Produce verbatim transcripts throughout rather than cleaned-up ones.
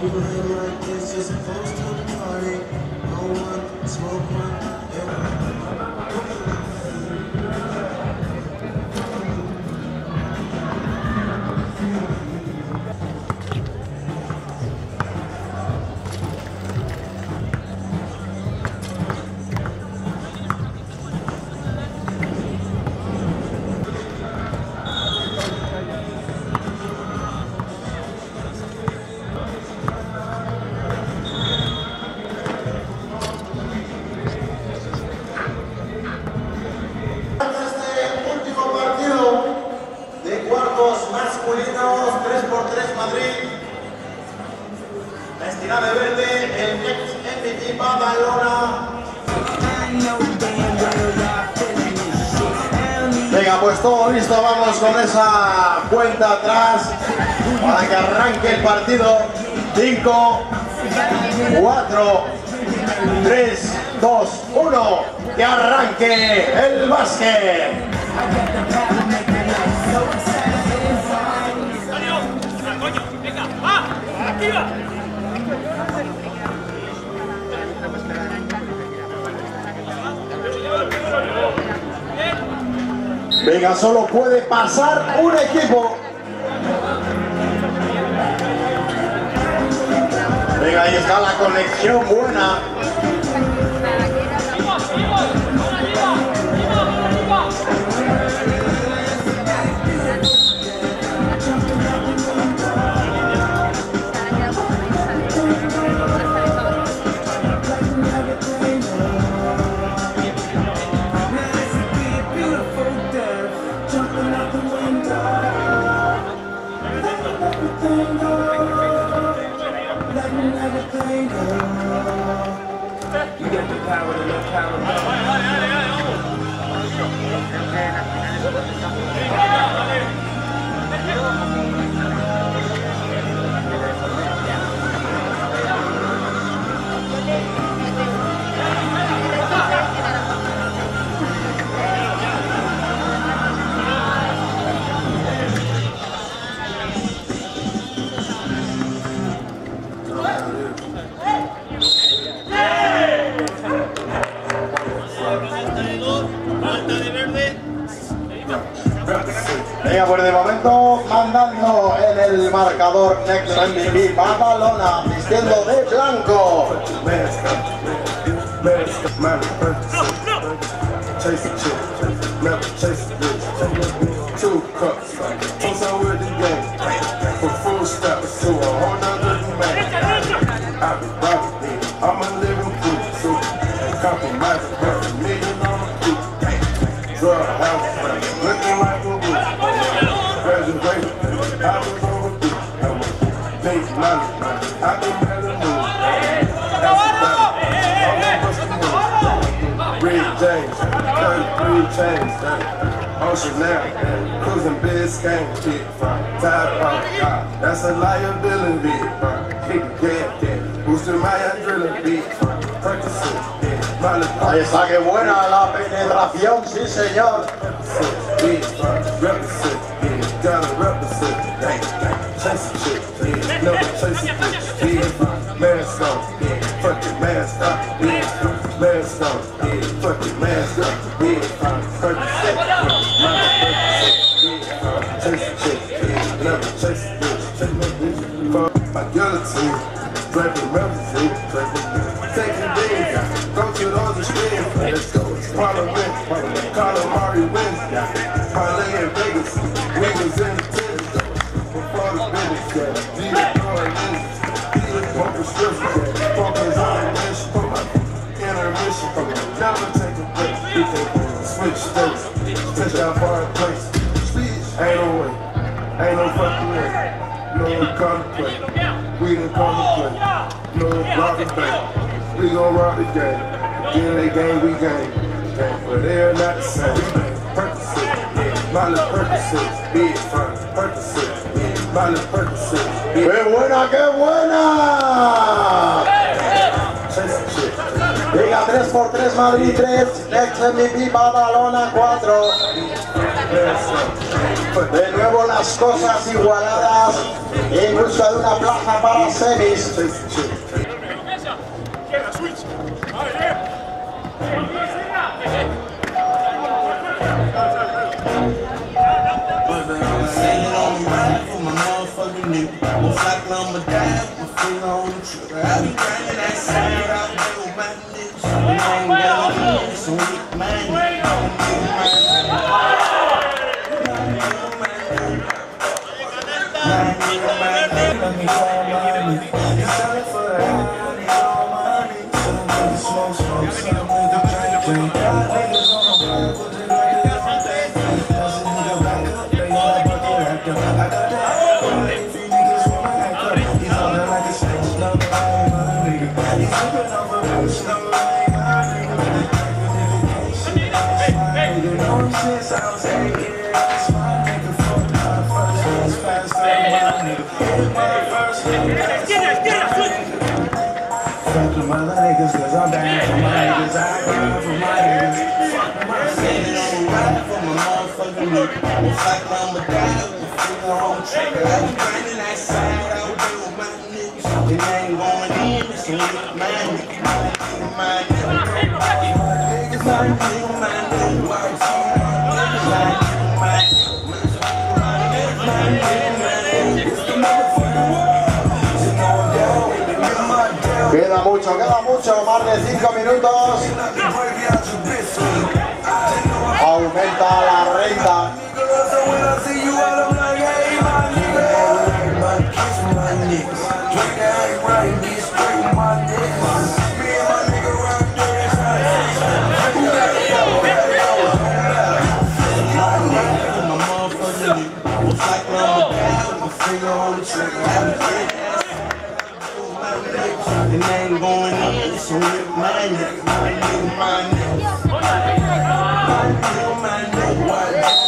tres por tres Madrid, la esquina de verde, el ex M V P Badalona. Venga, pues todo listo, vamos con esa cuenta atrás para que arranque el partido. cinco, cuatro, tres, dos, uno, que arranque el básquet. Venga, solo puede pasar un equipo. Venga, ahí está la conexión buena. Venga, pues de momento mandando en el marcador Next M V P Badalona, vistiendo de blanco. Ocean now, cruising Biscayne, big fun, tired of God, that's a liability, big fun, kick the gas, gas, boosting my adrenaline, big fun, practicing, yeah, Molly. Ahí está, que buena la penetración, sí señor. Big fun, represent, yeah, gotta represent, gang, gang, chasing shit, yeah, never chasing shit, big fun, mask on, yeah, fuck it, mask up, big fun, mask on, yeah, fuck it, mask up, big fun, practicing. My guillotine, draping represent, taking days, go to those extremes, let's go, Parliament, Calamari wins, parlay in Vegas, we was in the tennis, before the business, G the business, one prescription, focus on the mission, put my intermission, never take a break, we can switch states, touch out foreign place, ain't no way, ain't no fucking way. No contemplate, we done contemplate, no robbing bank, we gon' rob the game, again they game, we game, but they're not the same, Percocet, yeah, Molly Percocet, big fun, Percocet, yeah, Molly Percocet, big. ¡Qué buena, qué buena! Venga, tres por tres Madrid, tres, Next M V P Badalona, cuatro. De nuevo las cosas igualadas en busca de una plaza para semis. Queda mucho, queda mucho, más de cinco minutos. Aumenta la renta. And I ain't going in, so with my nigga, my nigga, my nigga. My nigga, my nigga, my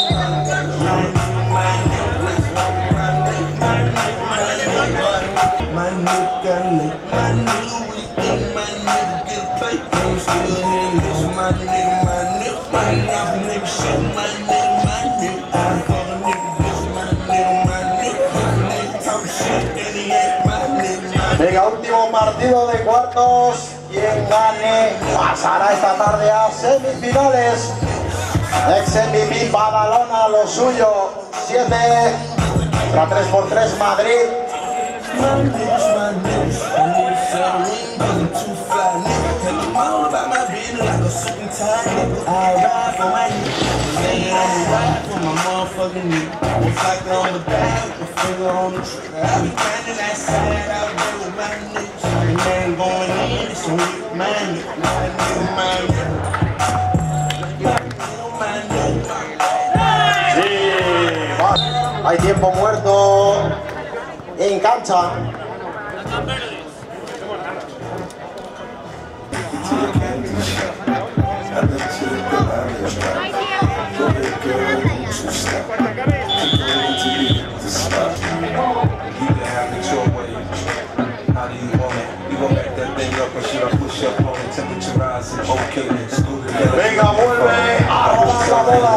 nigga, my nigga, we think my nigga get paid. I'm still here, listen, my nigga, my nigga, my nigga, nigga, shit, my nigga, my nigga. I fuck a nigga, this my nigga, my nigga, my nigga, talk shit, and he ain't my nigga. Venga, último partido de cuartos. Quien gane pasará esta tarde a semifinales. Ex M V P Badalona, lo suyo. siete contra tres por tres Madrid. Sí, hay tiempo muerto en cancha. Venga, vuelve a robar la bola.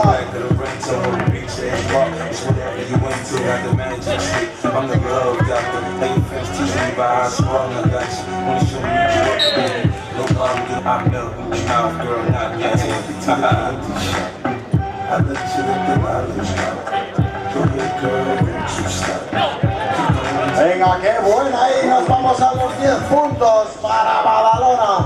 Venga, qué buena, ahí nos vamos a los diez puntos para Badalona.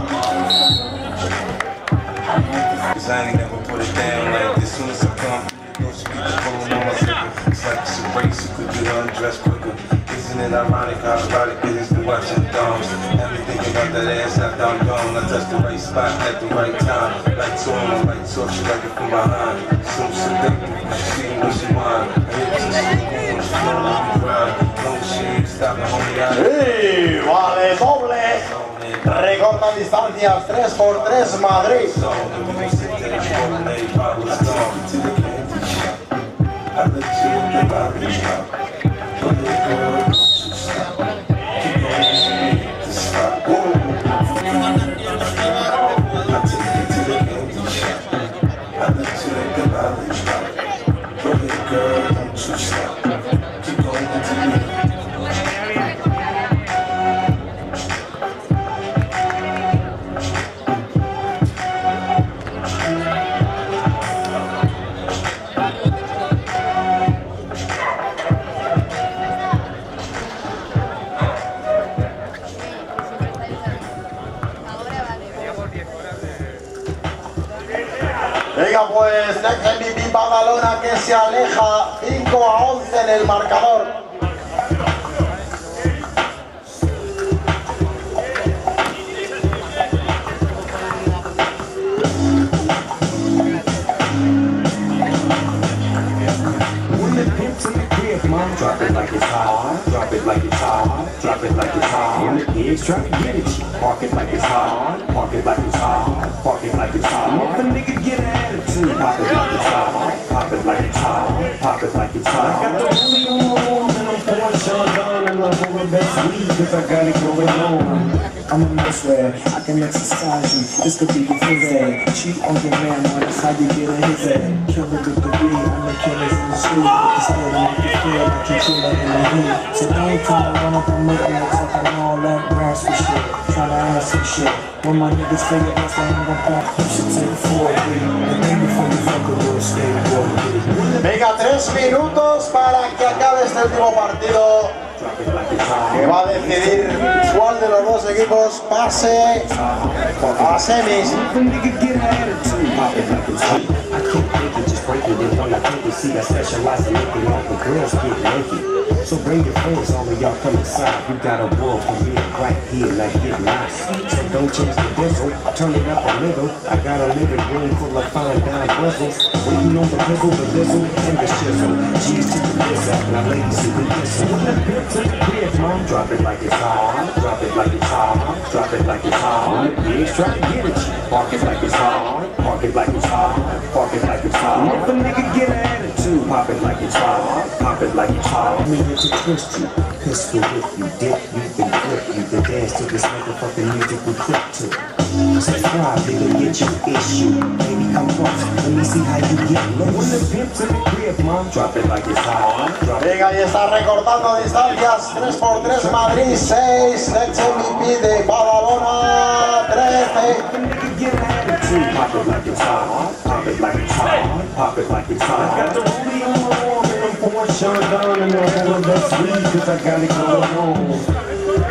Cause I ain't never put it down like this. Soon as I come, you know she get the phone on my zipper. It's like it's a race, you could get undressed quicker. Isn't it ironic how erotic it is to watch your thumbs? Have me thinking about that ass after I'm gone. I touch the right spot at the right time. Lights on, my lights off, she like it from behind. So seductive, she see me when she whine. Hips and she when she flow on the ground. No shade, stop the homie out. Sí, vale, doble. Recorta distancias, tres por tres Madrid. girl, don't you stop. Keep going until you Venga pues, Next M V P Badalona que se aleja cinco a once en el marcador. Drop it like it's hot, drop it like it's hot, drop it like it's hot. And the pigs try to get at you. Park it like it's hot, park it like it's hot, park it like it's hot. If a nigga get an attitude, pop it like it's hot, pop it like it's hot, pop it like it's hot. I got the rollie on and I'm pouring Sean Don and I'm pouring best weed cause I got it going on. I'm a mess where I can exercise you. This could be your phys ed. Cheat on your man, man, that's how you get a his ed. Kill it with the weed, I'm the killers in the street. But still, I make you feel like you're chilling in the heat. So don't try to run up and look at talking all that raspy shit. Try to ask some shit. When my niggas figure out that I'm gonna pop, you should take a four three. And then before you fuck a little skateboard. Venga, tres minutos para que acabe este último partido que va a decidir cuál de los dos equipos pase a semis. So bring your friends over, y'all come inside. You got a wolf for me right here, like get nice. So don't change the diesel, turn it up a little. I got a living room full of fine dime bristles. Waiting on the pickle, the bizzle, and the shizzle. G's to the bizzle, now ladies to the whistle. When the pimp to the crib, mom, drop it like it's hot, drop it like it's hot, drop it like it's hot. Pigs try to get at you, park it like it's hot, park it like it's hot, park it like it's hot. If a nigga get an attitude, pop it like it's hot, pop it like it's hot. I mean, to twist you, pistol whip you, dip you, then flip you, then dance to this motherfucking music we clip to. Subscribe, nigga, get your issue. Baby, come close, let me see how you get loose. When the pimp's in the crib, mom, drop it like it's hot. Venga, y está recortando distancias. tres por tres Madrid, seis. Next M V P de Badalona, trece. Pop it like it's hot, pop it like it's hot, pop it like it's hot. I got the rollie on and I'm pouring Sean Don and I'm pouring best weed cause I got it going on.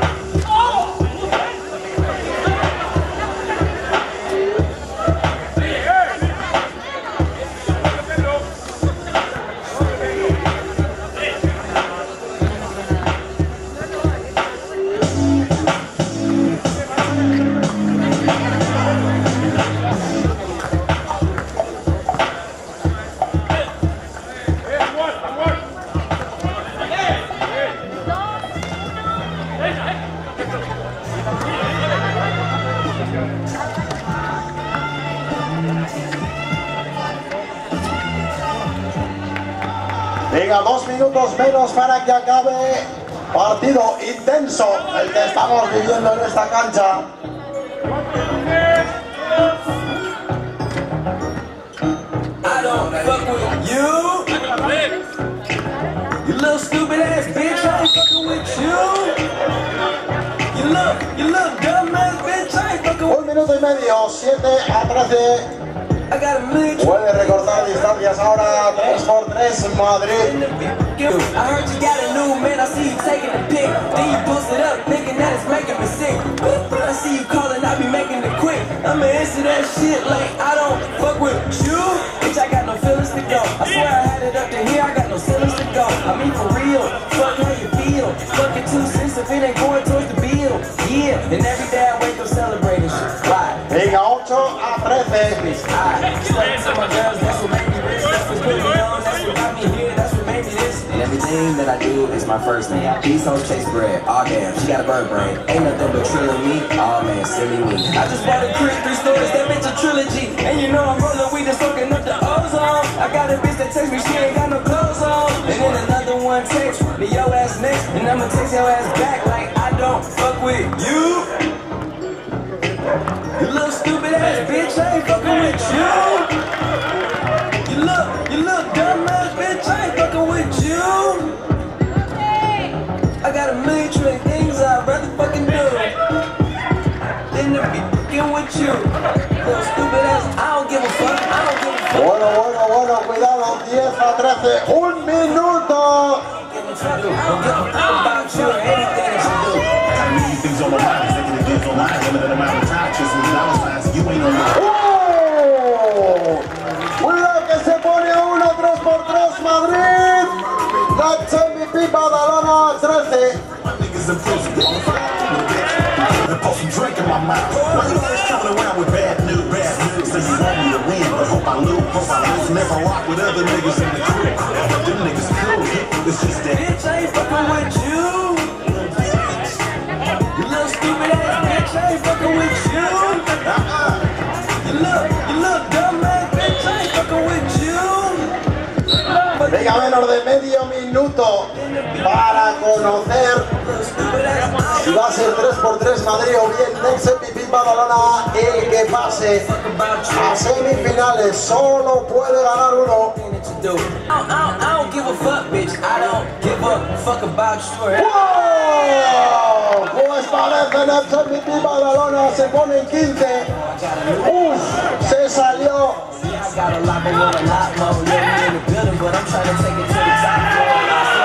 Venga, dos minutos menos para que acabe. Partido intenso el que estamos viviendo en esta cancha. I don't fuck with you. You little stupid ass bitch, I ain't fucking with you. You look, you look dumb ass bitch, I ain't fucking with you. Un minuto y medio, siete a trece. Puede recortar distancias ahora, tres por tres Madrid. I heard you got a new man, I see you taking a pic. Then you post it up, thinking that it's making me sick. I see you calling, I be making it quick. I'ma answer that shit like I don't fuck with you. Bitch, I got no feelings to go. I swear I had it up to here, I got no feelings to go. I mean for real, fuck how you feel. Fuck it two cents if it ain't going towards the bill. Yeah, and every day I wake up celebrating shit. Why? Venga, ocho a trece. And everything that I do is my first name. These hoes chase bread. Aw oh, damn, she got a bird brain. Ain't nothing but trilling me. Aw oh, man, silly me. I just bought a crib, three stories, that bitch a trilogy. And you know I'm rolling weed and soaking up the ozone. I got a bitch that text me, she ain't got no clothes on. And then another one text me, yo ass next. And I'ma text your ass back like I don't fuck with you. You little stupid ass bitch, I ain't fucking with you. You look, you look dumb ass bitch, I ain't fucking with you. diez a trece, un minuto. ¡Oh! Cuidado que se pone a uno, tres por tres Madrid. Next M V P Badalona trece. Bitch, I ain't fucking with you. You little stupid ass bitch, I ain't fucking with you. You look, you look dumb ass bitch, I ain't fucking with you. Venga, menos de medio minuto para conocer si va a ser tres por tres Madrid o bien Next M V P Badalona el que pase a semifinales. Solo puede ganar uno. I don't, I don't, I don't give a fuck, bitch. I don't give a fuck about you. ¡Wow! Pues parece Next M V P Badalona se pone en quince. ¡Uf! Se salió. I got a lot more, a lot more. Yeah, we in the building, but I'm trying to take it to the top floor.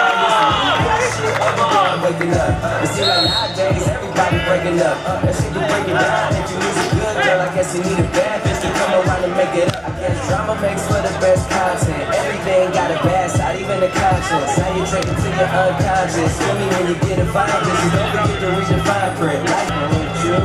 I'm waking up. It seems like nowadays everybody breaking up. That shit can break it down. If you lose a good girl, I guess you need a bad bitch to come around and make it up. I guess drama makes for the best content. Everything got a bad side, even the conscience. Now you take it to your unconscious. Feel me when you get involved, just don't forget to reach your fine print. Like with you.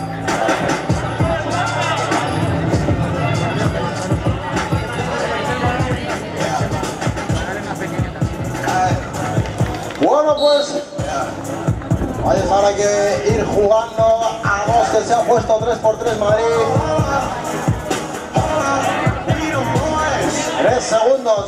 Bueno, pues va a dejar hay que ir jugando a dos que se ha puesto tres por tres Madrid. Tres segundos.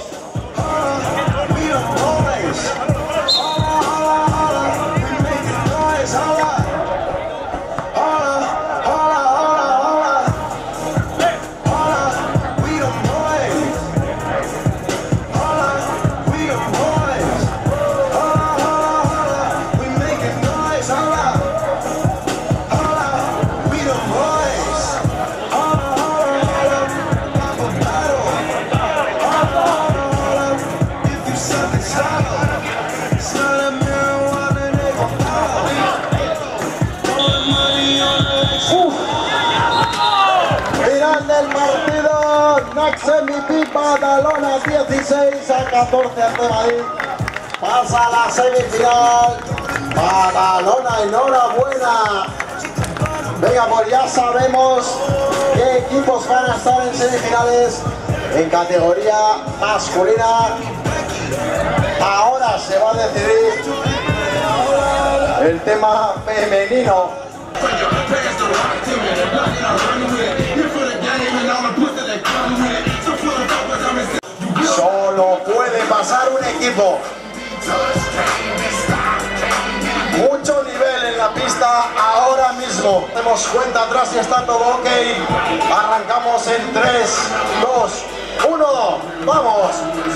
Final del partido, Next M V P Badalona dieciséis a catorce ante Madrid. Pasa a la semifinal. Badalona, enhorabuena. Venga, pues ya sabemos qué equipos van a estar en semifinales en categoría masculina. Ahora se va a decidir el tema femenino. Solo puede pasar un equipo. Mucho nivel en la pista ahora mismo. Hacemos cuenta atrás y está todo ok. Arrancamos en tres, dos, uno. ¡Vamos!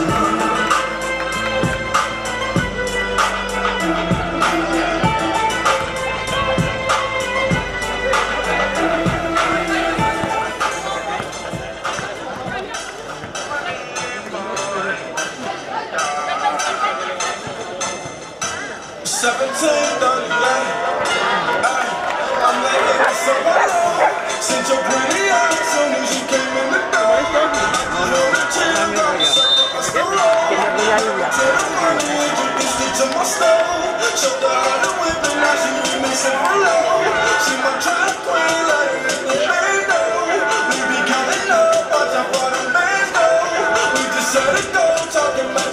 seventeen, done late. I'm like, it's so bad. Since your pretty eyes, soon as you came in the door. I know the chill got me circle, I still roll. Tell the money, introduced it to my stove. Showed her how to whip it, now she remixing for low. She my trap queen, like it in the bando. We be counting up, watch out for the bands go. We just set it go, talking about